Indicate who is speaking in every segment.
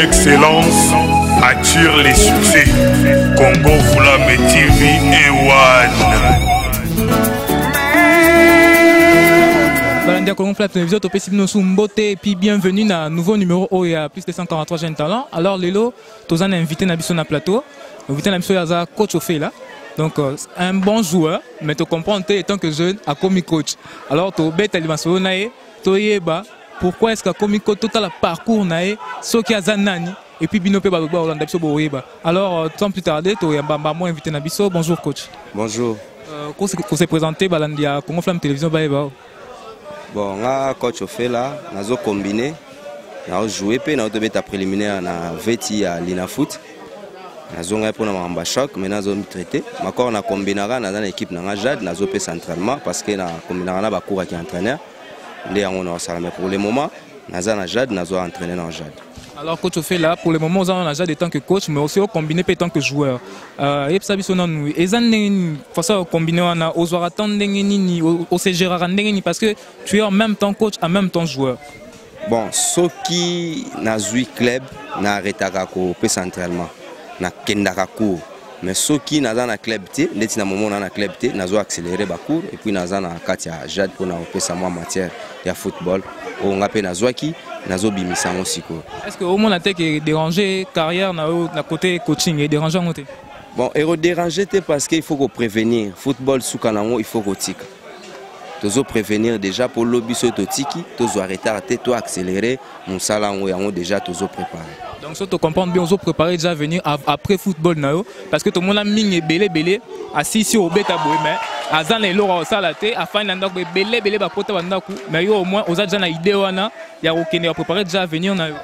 Speaker 1: l'excellence attire les succès. Congo Fulame TV et One.
Speaker 2: Balandia Congo Fulame Télévision, topé Sibino Sumbote et puis bienvenue dans un nouveau numéro où il y a plus de 143 jeunes talents. Alors Lelo, tous on a invité Nabiso na plateau. Invité Nabiso Yaza coach au fait là. Donc un bon joueur, mais tu comprends étant que jeune a comme coach. Alors tu bête animation nae, tu yeba pourquoi est-ce que comme coach total parcours nae, ce qui a zanani et puis binope ba ba Hollande biso bo yeba. Alors sans plus tarder, tu yamba moi invité Nabiso. Bonjour coach.
Speaker 3: Bonjour.
Speaker 2: Qu'on s'est présenté Balandia Congo Fulame Télévision ba yeba.
Speaker 3: Bon, nga coach au fait là, nazo combiné, nazo joué pe nazo beta préliminaire na veti à l'Inafoot. Nazo nga pour na mamba choc, mais nazo mi traité. Ma corps na combinera na dans l'équipe na Jade, nazo pe centralement parce que na combinera na ba cours qui entraîneur. Ndé on a ça mais pour le moment, nazo na Jade, nazo entraîner na Jade. Alors
Speaker 2: coach au fait là, pour le moment on a Jade en tant que coach, mais aussi au combiné en tant que joueur. Yepsa biso na nous. Ezan façon combiné na ozwara tandenge nini, au segera ndenge ni parce que tu es en même temps coach, en même temps joueur.
Speaker 3: Bon, ceux qui na zui club na retaka ko pe centralement. Na kendaka cours mais ceux qui na dans la club té ndeti na moment na club té nazo accélérer ba cours et puis nazo na kati ya Jade pour na opesa moi matière ya football o ngape nazwaki nazo bimisa siko.
Speaker 2: Est-ce que au moins la tête est déranger carrière na côté coaching et déranger en côté?
Speaker 3: Bon, et déranger té parce qu'il faut qu'on prévenir football sous kanango il faut qu'on tika. Tozo prévenir déjà pour lobby so to tiki, tozo arrêter to accélérer mon salango yango déjà tozo préparer.
Speaker 2: Donc ça tu comprends bien, on se prépare déjà à venir après football nao parce que tout le monde a mis belé assis ici au beta boy mais azan les loro salate afin d'andok belé ba pota bandaku mais au moins aux déjà na idée wana ya okene à préparer déjà à venir nao.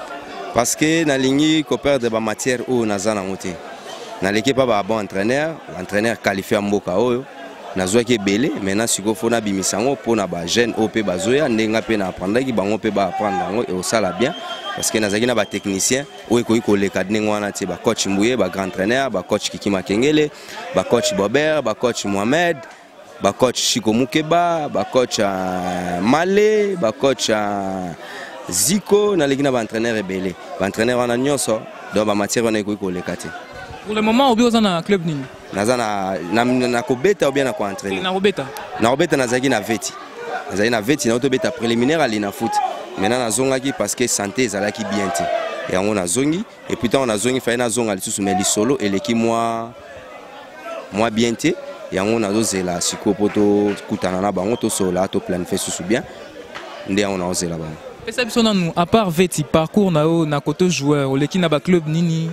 Speaker 3: Parce que na lingi ko perdre ba matière ou na zana moté. Na l'équipe ba bon entraîneur, l'entraîneur qualifié mboka oyo. Nazwa ki belé maintenant siko fona bimisango pona ba jeune OP bazoya ndenga pe na apprendre ki bango pe ba apprendre et au sala bien parce que nazaki na ba technicien oyo ko le cadre ngwana ti ba coach Mbouye ba grand entraîneur ba coach Kiki Makengele ba coach Bobert ba coach Mohamed ba coach Chiko Mukeba ba coach Malé ba coach Ziko na legina ba entraîneur belé ba entraîneur wana nyonso do ba matière wana ko le kati.
Speaker 2: Pour le moment obi ozana club nini?
Speaker 3: Nazana na kobeta ou bien na ko entraîner.
Speaker 2: Na robeta.
Speaker 3: Na robeta nazaki na veti. Nazaki na veti na autobeta préliminaire à l'Inafoot. Maintenant nazongaki parce que santé ezalaki bien té. Et on a zongi et puis on a zongi fa na zonga lisusu mais li solo et l'équipe moi bien té et on a zela siko poto kutana na bango to sola to planifier sous bien. Ndé on a ozela bango.
Speaker 2: Et ça biso na nous à part veti parcours na côté joueur, l'équipe na ba club nini?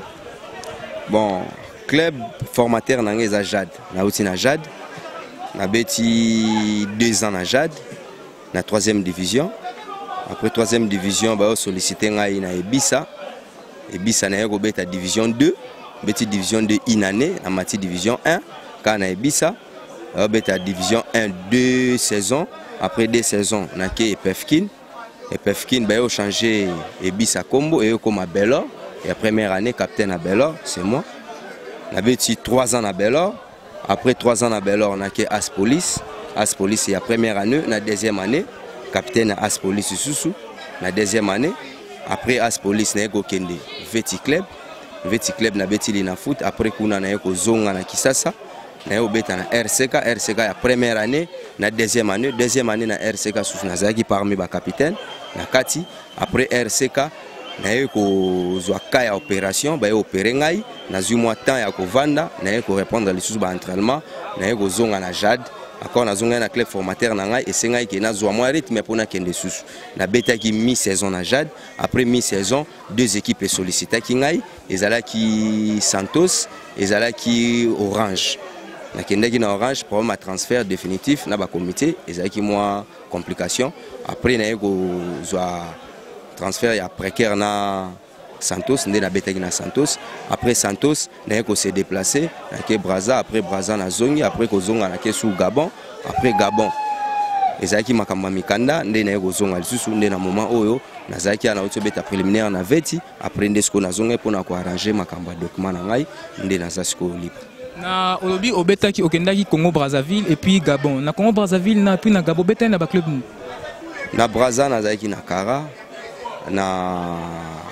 Speaker 3: Bon, club formateur nangé à Jade. Na aussi na Jade. Na beti 2 ans na Jade. Na 3e division. Après 3e division, bah sollicité ngai na Ebissa. Ebissa na yoko beta division 2. Beti division 2 inane na mati division 1. Quand na Ebissa, beta division 1 2 saisons. Après 2 saisons, na ke Epefkin. Epefkin bah yo changé Ebissa Combo et yo comme à Belor. Et la première année, capitaine à Belor, c'est moi. On avait 3 ans à Belor. Après 3 ans à Belor, on a fait Aspolice. Aspolice, c'est la première année. La deuxième année, capitaine à Aspolice sous. La deuxième année, après Aspolice, on a fait Kende. Veti Club. Veti Club, on a fait l'Inafoot. Après, on a fait Zonga na Kisasa. On a fait RCK. RCK, la première année. La deuxième année, na RCK sous Nazaki parmi les capitaines. Na Kati. Après RCK, na ko zwaka ya opération ba opérer ngai na zumwa temps ya ko vanda na ko répondre les sous ba entraînement na ko zonga na Jade encore na zonga na club formateur na ngai et c'est ngai qui na zwa moi rythme pour na kende sous na beta ki mi-saison na Jade après mi-saison 2 équipes sollicité ki ngai ezala ki Santos ezala ki Orange na kende ki na Orange pour ma transfert définitif na ba comité ezala ki moi complication après na ko zwa transfert ya précaire na Santos, ndé na betaki na Santos. Après Santos, na ko se déplacer na ke Braza, après Braza na zongi, après ko zonga na ke sous Gabon, après Gabon. Ezaki makamba mikanda, ndé na ko zonga lisusu ndé na moment oyo, na zaki na auto beta préliminaire na veti, après ndé sko na zonga pour na ko arranger makamba document na ngai, ndé na zasiko libre.
Speaker 2: Na olobi obetaki okendaki Congo Brazzaville et puis Gabon. Na Congo Brazzaville na puis na Gabon beta na ba club.
Speaker 3: Na Braza na zaki na Kara. Na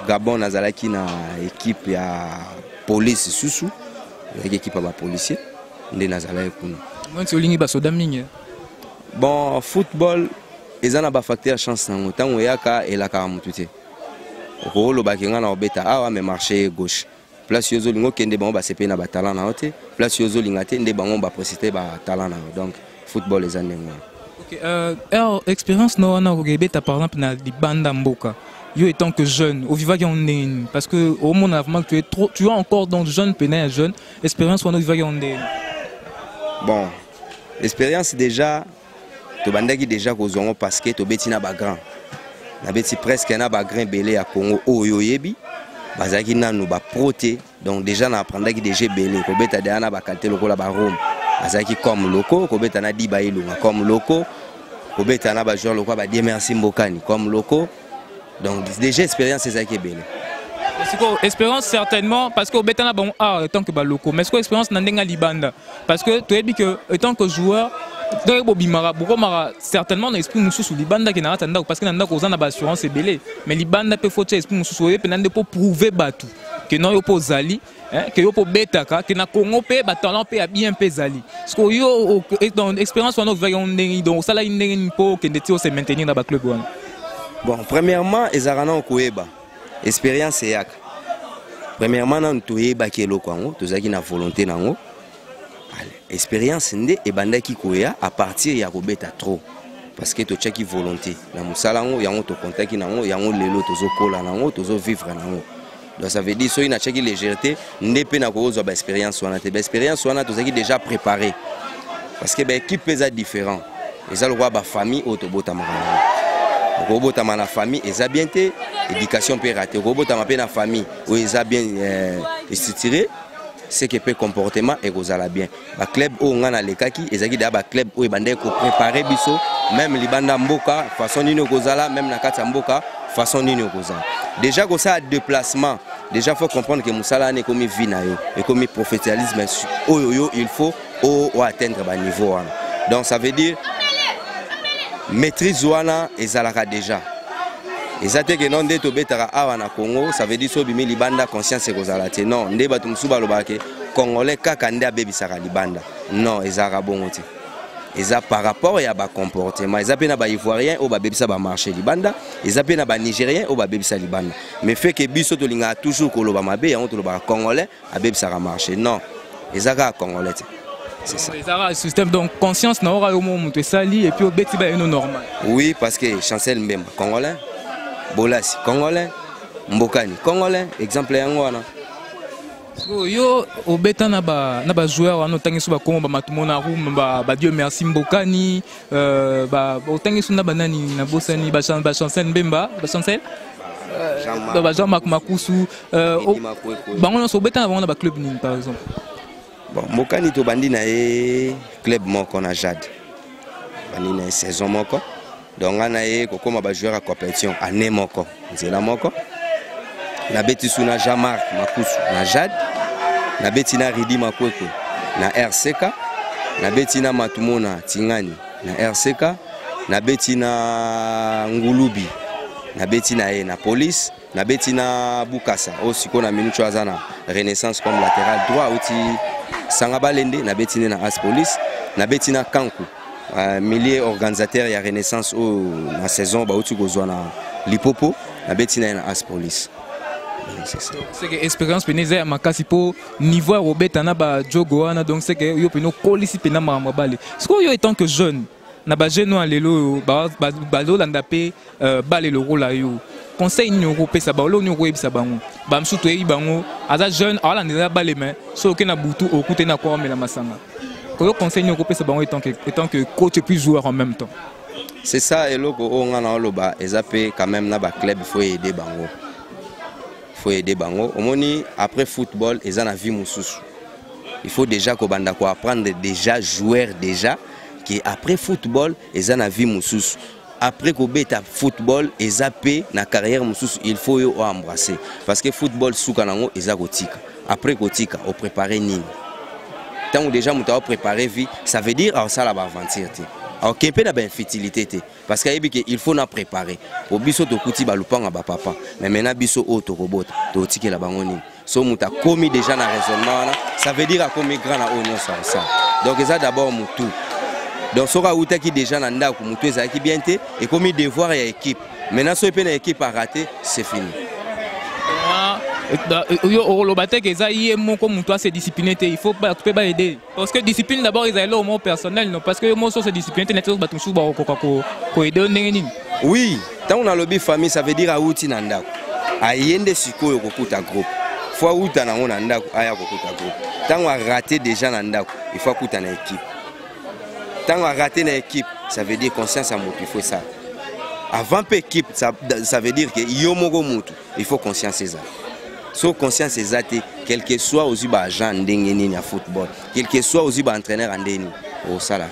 Speaker 3: Gabon nazalaki na équipe ya police susu équipe ya policier ndé nazalaki kuna.
Speaker 2: Moi tu olingi ba soda mingi.
Speaker 3: Bon football ezana ba facteur chance nango tango yaka elaka mutu te. Rolo bakinga na obeta awa me marché gauche. Place yozo lingo kende bango ba sepe na ba talent na ote. Place yozo lingate ndé bango ba préciter ba talent na. Donc football ezana ngo.
Speaker 2: OK, expérience no na obeta par exemple na libanda mboka. Yo étant que jeune, au vivage on est parce que au monde avant que tu es encore dans jeune pénal jeune, expérience on au vivage on est.
Speaker 3: Bon, expérience déjà to bandaki déjà kozongo parce que to beti na ba grand. Na beti presque na ba grand belé à Congo oyo yebi. Bazaki nanu ba proté donc déjà na apprendaki déjà belé ko beta de na ba qualité lokola ba Rome. Bazaki comme loko ko beta na di ba ilunga comme loko. Ko beta na ba joueur lokola ba di merci mbokani comme loko. Donc déjà expérience c'est ça qui est belle.
Speaker 2: Expérience certainement parce que Betana bon tant que baloko mais est-ce que expérience nandenga libanda parce que tu as dit que étant que joueur certainement on exprime sous libanda qui n'a pas parce que nanda ko zana assurance c'est belé mais libanda peut faut exprime sous et penande pour prouver batu que non yo po zali que yo po betaka que na Congo pe ba talent pe bien pe zali parce que yo dans expérience on va donc ça là il faut que ndeti se maintenir dans ba club wana.
Speaker 3: Bon, premièrement, ezarana okoeba. Expérience yak. Premièrement, nan toyeba kelo kwango, tozaki na volonté nango. Expérience ndé ebandaki koya à partir ya kobeta trop. Parce que to cheki volonté. Na musala ngo yango to contaki nango, yango lelo tozo kola nango, tozo vivre nango. Donc ça veut dire so ina cheki légèreté, ndé pe na kozo ba expérience wana te. Ba expérience wana tozaki déjà préparé. Parce que ba équipe pesa différent. Eza le roi ba famille autobota marana. Robota na famille eza bien té éducation peut rater robota ma pe na famille où eza bien structuré c'est que peut comportement et gozala bien ba club o ngana lekaki ezaki da ba club o ebande ko préparer biso même libanda mboka façon nino gozala même na kati mboka façon nino gozala déjà ko ça déplacement déjà faut comprendre que musala ne comme vie na yo et comme professionnalisme oyo il faut atteindre ba niveau donc ça veut dire maîtrise wana ezalaka déjà ezate que non de to betara awa na Congo ça veut dire so bimi libanda conscience ekozala te non nde batu musuba lobake congolais kaka nde abebisaka libanda non ezaka bongo te eza par rapport ya ba comportement eza pe na ba ivoirien o ba bebisa ba marché libanda eza pe na ba nigérien o ba bebisa libanda mais fait que biso to linga toujours koloba mabe ya on to loba congolais abebisaka marché non ezaka congolais te. C'est ça.
Speaker 2: Le système donc conscience n'a pas au moment où sali et puis au bêti ba normal.
Speaker 3: Oui parce que Chancel Mbemba congolais, Bolasi congolais, Mbokani congolais, exemple yango wana.
Speaker 2: Yo au bêta na ba joueur wana tangi so ba Congo ba matumona room ba Dieu merci Mbokani ba tangi so na banani na bosani ba Chancel Mbemba ba Chancel Jean-Marc Makusu bango so bêta na ba club nini par exemple.
Speaker 3: Bon, Mokani to bandi na club moko na Jade. Bandi na saison moko. Donc ana kokoma ba joueur à compétition année moko. Nzela moko. Na beti suna Jean-Marc Makusu na Jade. Na beti na Ridi Makweko na RCK. Na beti na Matumona Tingani na RCK. Na beti na Ngulubi. Na beti na police. Na beti na Bukasa. Aussi qu'on a minute azana Renaissance comme latéral droit outil Sangabalende na betine na As Police na betina Kanku milieu organisateur ya Renaissance na saison ba uti kozwa na Lipopo na betina na As Police.
Speaker 2: C'est que expérience peneza ya makasi po niveau Robert na ba jogo wana donc c'est que yo peno kolisi pena mabale. Ce que yo étant que jeune na ba jeune no lelo ba landa pe balé le rôle là yo. Conseil ni européen ça ba lo ni européen ça bango ba msuto e bango aza jeune ala ndela balé mais so ke na butu okute na kwa mela masanga ko conseil ni européen ça bango étant que coach et puis joueur en même temps
Speaker 3: c'est ça et loko o ngana loba ezape quand même na ba club faut aider bango omoni après football eza na vie mususu il faut déjà ko banda ko apprendre déjà joueur déjà qui après football eza na vie mususu. Après qu'on beta football et zappé na carrière il faut yo embrasser parce que football soukanango eza kotika après kotika au préparer nini tant déjà muta préparer vie ça veut dire ça la aventure alors qu'il y a une fertilité parce qu'il faut nous préparer pour biso to kuti balupanga ba papa mais maintenant biso auto robot to tiki la bangoni so muta commis déjà dans raisonnement ça veut dire à commis grand na union ça donc ça d'abord mutu donc sora uta qui déjà na ndako mutu ça qui bien té et commis devoir et équipe maintenant so une équipe a raté c'est fini.
Speaker 2: Il faut pas aider parce que discipline d'abord ils ont au mot personnel non parce que moi sur cette discipline
Speaker 3: oui tant on a lobby famille ça veut dire à outi nanda a yende sikoyo kokuta groupe fois outa na ngona ndako aya kokuta groupe tant on a raté déjà nanda il faut kuta na équipe tant on a raté na équipe ça veut dire conscience à motu il faut ça avant peu équipe ça veut dire que yomogo mutu il faut conscience ça. So conscience exacte, quel que soit aux agents d'engagement à football, quel que soit aux entraîneurs en déni au salarié.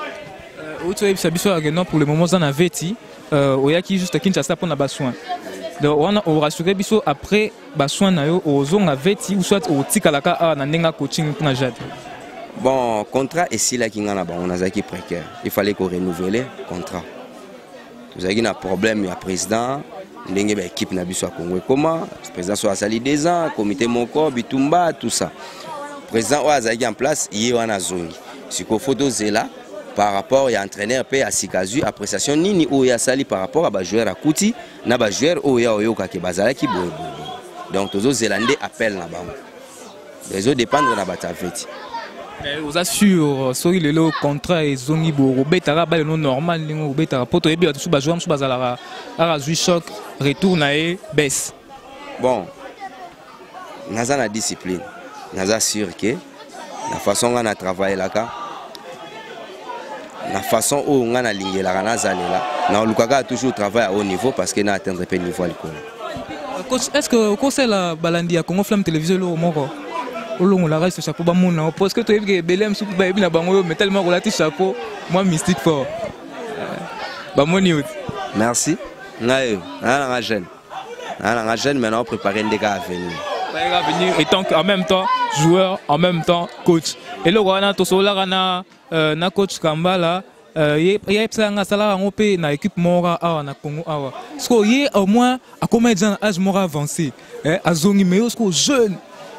Speaker 2: Pour le moment, on a véti, il y a qui juste Kinshasa pour na soin. Donc on rassuré biso après soin na yo aux on a véti ou soit au tikalaka na nenga coaching pour na jade.
Speaker 3: Bon, contrat et si là qui ngana ba on a zaki précaire. Il fallait qu'on renouvelle contrat. Vous avez un problème il président ndenge ba équipe na biso Congo comment président soit sali 2 ans comité moko bitumba tout ça président azaki en place yé wana zongi siko photo zela par rapport à entraîneur pe à Sikazu appréciation nini o ya sali par rapport à ba joueur à Kuti na ba joueur o ya oyoka ke bazala ki boye donc tozo zelande appel na bango les autres dépendre na bataveti.
Speaker 2: Vous assure, sorry le contrat et zongi bo betara ba no normal ningo betara poto ebi atu ba joueur bazalara ara zui choc retour na e baisse.
Speaker 3: Bon. Naza na discipline. Naza sûr que la façon on a travaillé là-bas la façon où on a ligné la naza là. Na lukaka toujours travailler à haut niveau parce que na atteindre pas niveau à
Speaker 2: coach, est-ce que conseil la balandi à Congo Flamme télévision lo moko on la reste chapeau ba mon parce que tu es belem sous ba na bango mais tellement relatif chapeau moi mystique fort ba moni.
Speaker 3: Merci nae na jeune maintenant préparer des gars à venir
Speaker 2: et tant en même temps joueur en même temps coach et le wana to sola na coach Kambala il y a un salaire en OP na équipe mora na Congo awa so y au moins à combien d'âge âge mora avancé à zongi mais au jeune.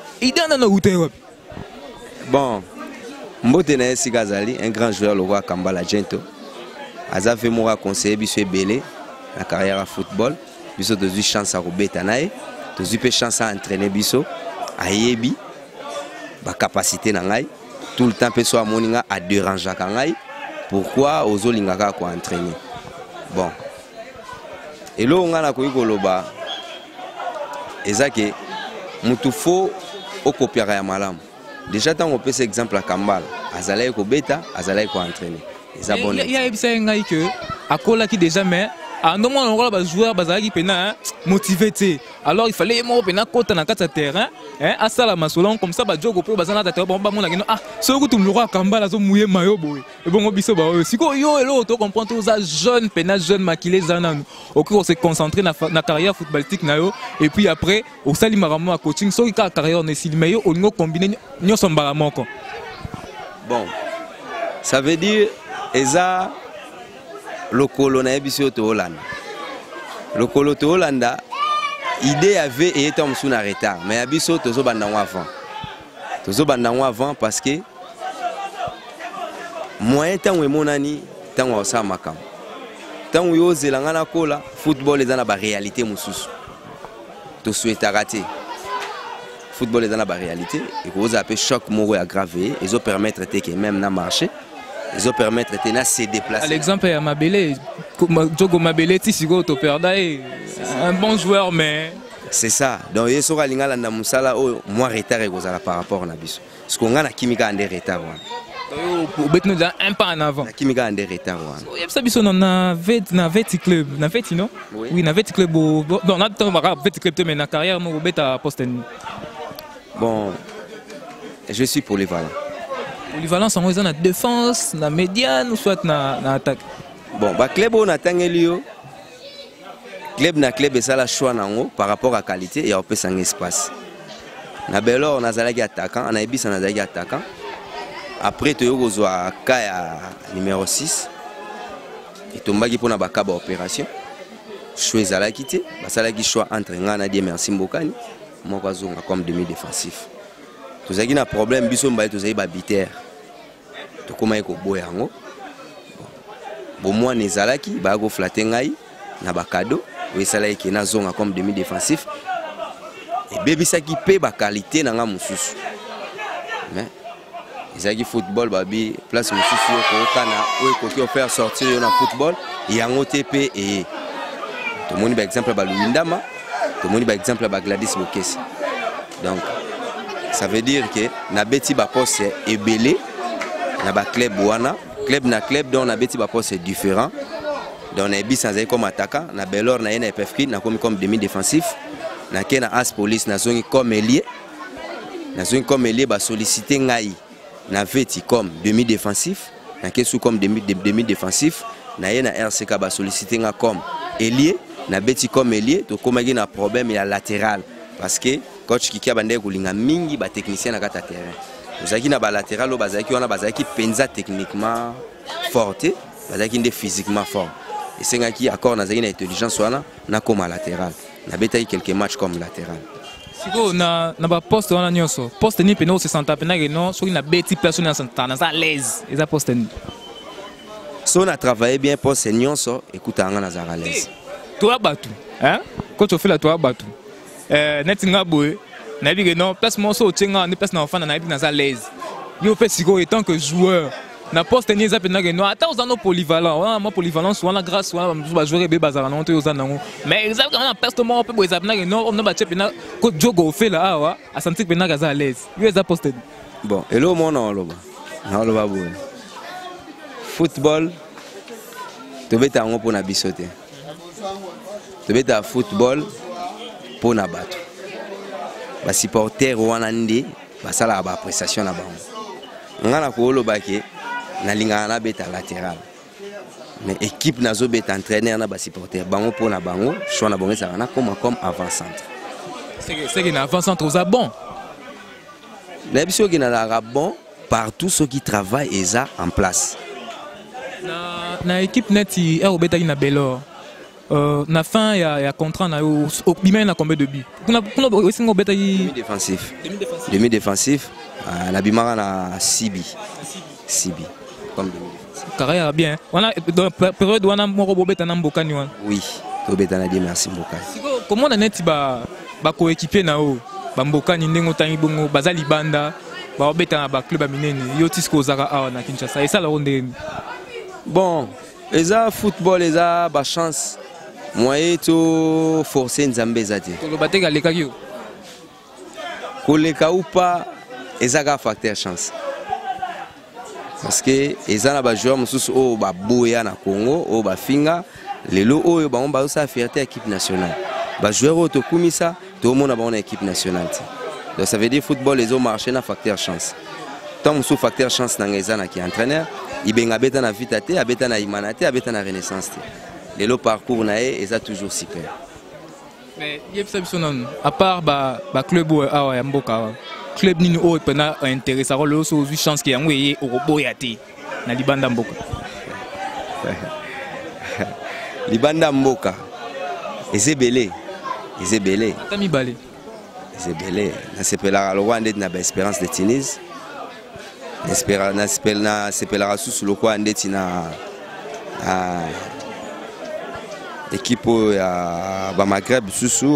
Speaker 3: Bon, Mbotene Sigazali, un grand joueur, le roi Kambala Gento. Aza fait moi conseiller biso belé la carrière à football. Biso de chance à Robeta nae, de chance à entraîner biso, à yebi, ba capacité na ngai, tout le temps peso à moninga à déranger kangai. Pourquoi aux olingaka ko entraîner? Bon. Et là on a ko ikoloba. Ezake mutufo au copier à malam. Déjà tant on peut cet exemple à Kambala, azalai ko beta, azalai ko entraîner.
Speaker 2: Il y a un que à Kola qui déjà mais à non moins on va joueur bazali pena motivé. Alors il fallait moi pena côté na quatre terrain à ça la masolon comme ça ba jogo pro bazana ta bon ba mon ah ce que tu me le Kambala zo mouiller mayo boy. Et bon biso ba siko yo et l'autre comprend tous ça jeune pena jeune maquillé zana. OK on s'est concentré na carrière footballistique na yo et puis après au sali maramo à coaching so ka carrière ne sili mayo on combiner nyo sombara moko.
Speaker 3: Bon. Ça veut dire eza le colonel Bisio to Hollande. Le colonel to Hollande, idée avait et était en retard. Mais Abiso tozo bandango avant. Tozo bandango avant parce que moyen temps où monani temps où ça makam. Temps où yo zelanga na kola football est dans la réalité mususu. To souhaite rater. Football est dans la réalité et que vous avez choc moro aggravé et ça permettre que même na marché. Ils ont permis de se déplacer. L'exemple
Speaker 2: est à Mabele. Djogo Mabele, Tissigo, Toperda, un bon joueur, mais.
Speaker 3: C'est ça. Donc, il y a un peu de Moussala, moins retard par rapport à Nabiso. Parce qu'on a un chimique en retard.
Speaker 2: On a un pas en avant.
Speaker 3: Un chimique en retard.
Speaker 2: Il y a un Veti Club. Un Veti, non? Oui, un Veti Club. Bon, on a un Veti Club, mais dans la carrière, on a un poste.
Speaker 3: Bon, je suis polyvalent.
Speaker 2: Polyvalence en la défense, la médiane ou soit na attaque.
Speaker 3: Bon, bah club on attend Elio. Club na club et ça la choix nango par rapport à qualité et on peut s'en espace. Na belo on a zalagi attaquant, on a ebis on a zalagi attaquant. Après tu yogo zoa kaya numéro 6. etombaki mpona bakaba opération choix ezalaki te basalaki choix entre nga na die merci mbokani moko azonga comme demi défensif tozalaki na problème biso mbaye tozali babitaire tokomaki koboya yango bomwana ezalaki baya koflate ngai na bakado oyo esalaki ke nazonga comme demi défensif ebebisaki mpe bakalite na nga mosusu mais ezalaki football babi place mosusu oyo kookana oyo ekoki ofaire sortir yo na football yango te mpe eye tomoni baexemple ya baluindama tomoni baexemple ya bagladys bokesi donc ça veut dire que nabeti baposte ebele na baclub wana club na club donc nabeti baposte différent donc nayebi nazali comme attaquant na belor na ye na epfk nakomi comme demi défensif nake na as police nazongi comme ailier basollicite ngai na veti comme demi défensif nake sous comme demi défensif na ye na RCK basollicite nga comme ailier na beti comme ailier tokomaki na problème ya latéral parce que coach Kiki bande kolinga mingi ba technicien na kata terrain ozaki na ba latéral o bazaki wana bazaki penza techniquement forte bazaki nde physiquement fort et sengaki accord na zaki na intelligence wana na comme latéral na betaki quelques matchs comme latéral
Speaker 2: siko na ba poste wana nyonso poste ni peno se senta pena que non soki na beti personne na senta na à l'aise eza poste ni
Speaker 3: so on a travaillé bien poste nyonso écoute anga na za à l'aise
Speaker 2: toi batu hein quand tu fais la toi batu netinga boy na bi que non place mon so tchenga ni place na enfant na bi na à l'aise yo fait siko étant que joueur na poste ni za pena que non ata ozano polyvalent wana mo polyvalence wana grâce wana ba joueur be bazara non te ozana ngo mais exact na poste mo pe boza pena que non on na ba che pena ko jogo fait là awa a senti pena que za à l'aise yo za poste
Speaker 3: bon hello mon oloba na oloba boy football to beta ngo pona bisote to beta football pona bato ba supporter wana ndi basala ba appréciation na bango ngana ko oloba ke na linga na beta latéral mais équipe nazo beta entraîneur na ba supporter bango pona bango choix na bango ça na comme avant centre
Speaker 2: c'est que na avant centre aux bon
Speaker 3: na biso ki na la bon partout ceux qui travaillent eza en place
Speaker 2: na équipe neti er beta na belor na fin ya contrat na au bima na combien de buts kuna aussi ngo beta demi défensif na bimara na 6 buts comme demi défensif carrière bien on a période wana moko beta na mbokani wana
Speaker 3: oui to beta na di merci mbokani
Speaker 2: comment na neti ba coéquipier na o ba mbokani ndengo tangi bongo bazali banda ba beta na ba club ya minene yo tisiko zaka awa na Kinshasa et ça la ronde
Speaker 3: bon eza football eza ba chance moyen to forcer nzambe zati
Speaker 2: to bateka lekaki yo
Speaker 3: koleka ou pas eza ka facteur chance parce que eza na ba joueur mususu o ba boya na Congo o ba finga lelo oyo ba omba sa fierté équipe nationale ba joueur o to kumisa to mona ba on équipe nationale donc ça veut dire football les au marché na facteur chance tant musu facteur chance na ngeza na ki entraîneur ibenga beta na vitate abeta na imanate abeta na renaissance te le parcours na est toujours super
Speaker 2: mais yebisa biso non à part ba club awa ya mboka club nini o pena intéressant le so chance ki yango yé oboya te na libanda mboka
Speaker 3: libanda mboka ezebele
Speaker 2: atami balé
Speaker 3: ezebele na sepela lo wande na ba espérance de Tunis na sepela sous le quoi ndeti na équipe ya ba Maghreb susu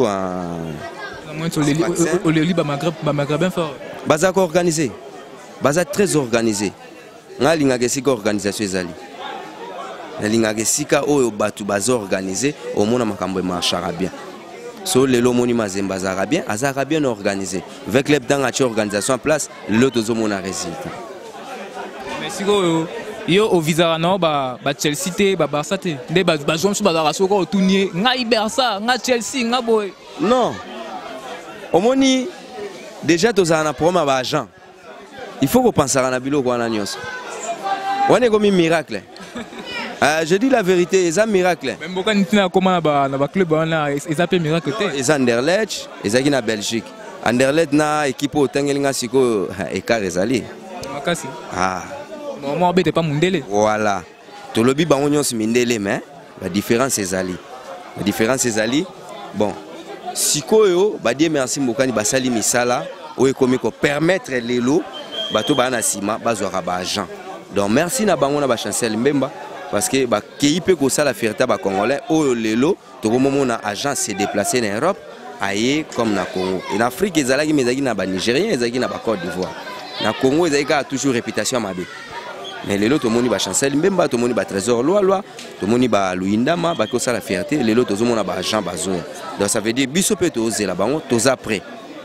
Speaker 2: Oli ba Maghreb bien fort
Speaker 3: baza ko organisé baza très organisé nga linga kesika organisation ezali na linga kesika oyo batu baza organisé au mona makambo marchera bien so lelo moni mazemba azara bien organisé avec les dans la organisation en place l'autre zomona résultat
Speaker 2: mais siko yo au visa na ba Chelsea te ba Barça te nde ba joueur so bazara soko otunie ngai Barça nga Chelsea nga boy
Speaker 3: non omoni déjà tozana na problème ba agent il faut qu'on pense à na biloko wana nyonso wana comme miracle je dis la vérité c'est un miracle
Speaker 2: même boka nitina comment na ba club wana c'est un miracle te
Speaker 3: c'est Anderlecht ezaki na Belgique Anderlecht na équipe otangelinga siko ekar ezali
Speaker 2: makasi moi bête pas mundele
Speaker 3: voilà tolobi bango nyonso mindele mais la différence ezali. La différence ezali bon sikoyo ba dire merci mbokani basali misala oyo komi ko permettre lelo bato bana sima bazwaka ba agent. Donc merci na bango na ba Chancel Mbemba parce que ba keipe ko sala fierté ba congolais oyo lelo to komona agent se déplacer en Europe aye comme na Congo. En Afrique ezalaki mezaki na ba Nigérien ezalaki na ba Côte d'Ivoire. Na Congo ezalaki toujours réputation mabe. Mais lelo to moni ba Chancel Mbemba to moni ba Trésor Loa to moni ba Luindama ba ko sala fierté lelo to mona ba agent bazo. Donc ça veut dire biso pe to ozela bango to après.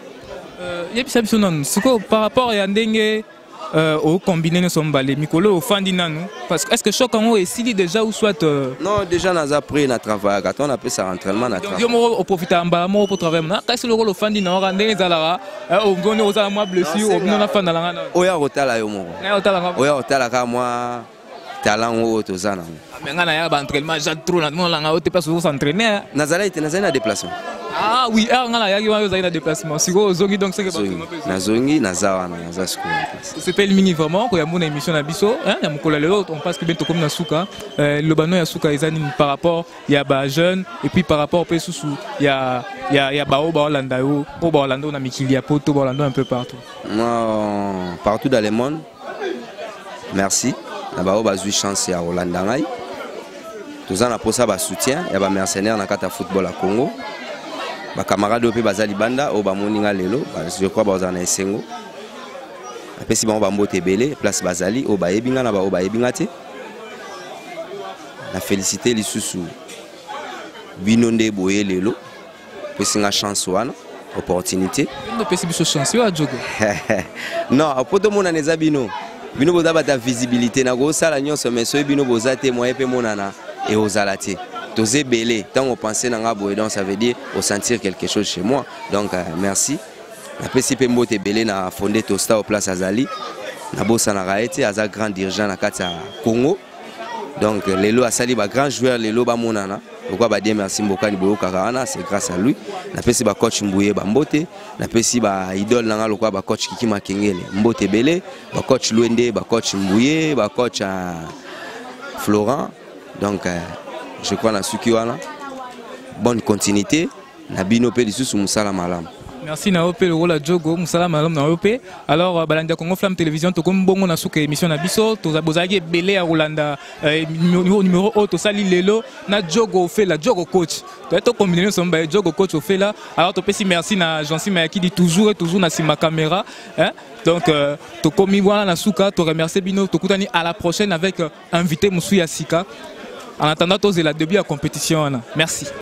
Speaker 2: Par rapport à Ndenge au combiné sombale mikolo au fandi nanu parce que est-ce que choc en haut est si déjà ou soit
Speaker 3: non déjà n'a appris na travail quand on appelle ça entraînement na travail.
Speaker 2: Donc au profiter en bas pour travailler na qu'est-ce le rôle au fandi na Ndenge zalara au ngone aux moi blessure au non afanda la ngana
Speaker 3: oya otala yo moko oya otala ka moi talent o tozana
Speaker 2: mais ngana ya ba entraînement ja trop na mon langa o te pas s'entraîner
Speaker 3: nazala na déplacement.
Speaker 2: Ah oui, on a un déplacement. Si vous avez donc c'est que
Speaker 3: Nazongi, Nazawa, Nazasco.
Speaker 2: C'est pas le mini vraiment. Quand il y a mon émission à Bisso, il y a mon collègue l'autre. On passe que bientôt comme Nasuka. Le bano Yasuka ils ont par rapport il y a ba jeune et puis par rapport au Pesusu il y a Bao Baolanda au Baolanda on a Mikilia Poto Baolanda un peu partout.
Speaker 3: Non, partout dans le monde. Merci. Na Bao bazui chance à Rolanda ngai. Tous en a pour ça ba soutien. Il y a ba mercenaires na kata football à Congo. Ba camarade ope bazali banda o ba moninga lelo je crois bazana esengo apesi ba mbote belé place bazali o ba yebinga na ba o ba yebinga te na féliciter lisusu binonde boye lelo pesi nga chance wana opportunité
Speaker 2: no pesi biso chance yo ajogo
Speaker 3: non poto mona neza bino boza bata visibilité na go sala nyonso mais so bino boza te moye pe monana et ozalate Tosé belé, tant on pensait dans la boue, donc ça veut dire au sentir quelque chose chez moi. Donc merci. Après si Pembo te belé na fondé Tosta au place Azali, na bossa na raete aza grand dirigeant na kata Congo. Donc lelo asali ba grand joueur lelo ba monana. Pourquoi ba dire merci Mbokani Boyo Karana, c'est grâce à lui. Na pesi ba coach Mbouye ba Mbote, na pesi ba idole na lokwa ba coach Kiki Makengele, Mbote belé, ba coach Luende, ba coach Mbouye, ba coach Florent. Donc je crois na Sukiwana. Bonne continuité. Nabino pe lisusu musala malam.
Speaker 2: Merci na opé le rôle à Djogo musala malam na opé. Alors Balanda Congo Flamme Télévision to comme bongo na suka émission na biso to zabozaki belé à Rolanda numéro auto sali lelo na Djogo fait la Djogo coach. To combiner son ba Djogo coach au fait là. Alors to pesi merci na Jansi Mayaki dit toujours et toujours na sima caméra hein. Donc to komi wana na suka to remercier bino to kutani à la prochaine avec invité Moussouya Sika. En attendant, tous la début à la compétition. Merci.